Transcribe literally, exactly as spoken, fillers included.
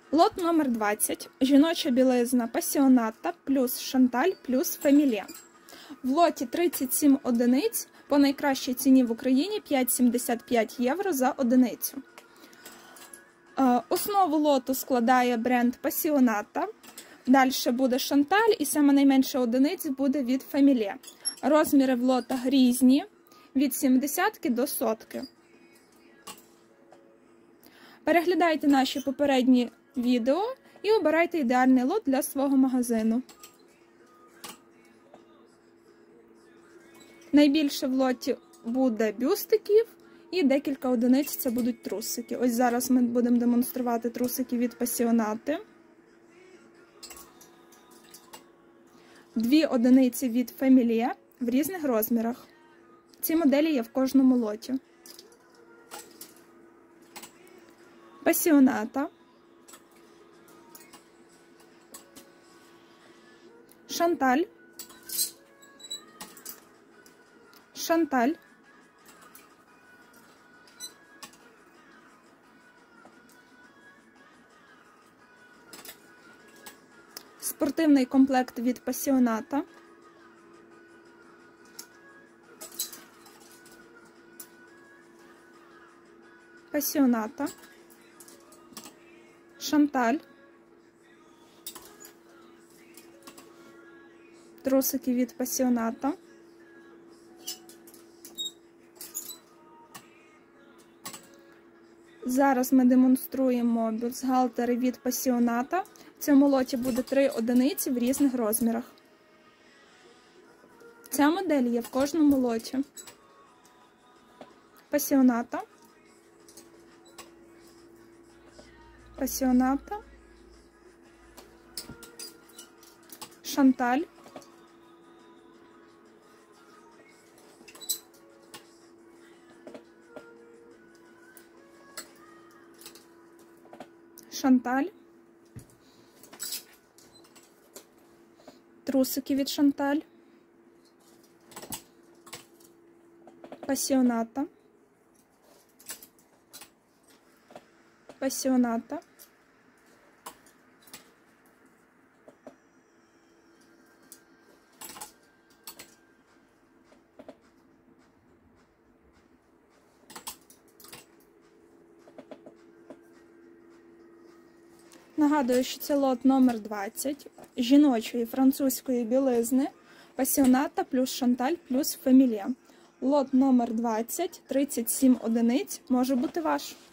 Лот номер двадцять. Жіноча білизна Пасіоната плюс Шанталь плюс Фемілє. В лоті тридцять сім одиниць, по найкращій ціні в Україні п'ять сімдесят п'ять євро за одиницю. Основу лоту складає бренд Пасіоната. Далі буде Шанталь і саме найменше одиниць буде від Фемілє. Розміри в лотах різні, від сімдесятки до сотки. Переглядайте наші попередні відео і обирайте ідеальний лот для свого магазину. Найбільше в лоті буде бюстиків і декілька одиниць це будуть трусики. Ось зараз ми будемо демонструвати трусики від Пасіонати. Дві одиниці від Фемілє в різних розмірах. Ці моделі є в кожному лоті. Пасіоната, Шанталь, Шанталь, спортивний комплект від Пасіоната, Пасіоната, Шанталь, трусики від Пасіоната, зараз ми демонструємо бюстгальтери від Пасіоната. В цьому лоті буде три одиниці в різних розмірах. Ця модель є в кожному лоті. Пасіоната, Пасіоната, Шанталь, Шанталь, трусики від Шанталь, Пасіоната, Пасіоната, Нагадую, що це лот номер двадцять жіночої французької білизни Пасіоната плюс Шанталь плюс Фемілє. Лот номер двадцять, тридцять сім одиниць, може бути ваш.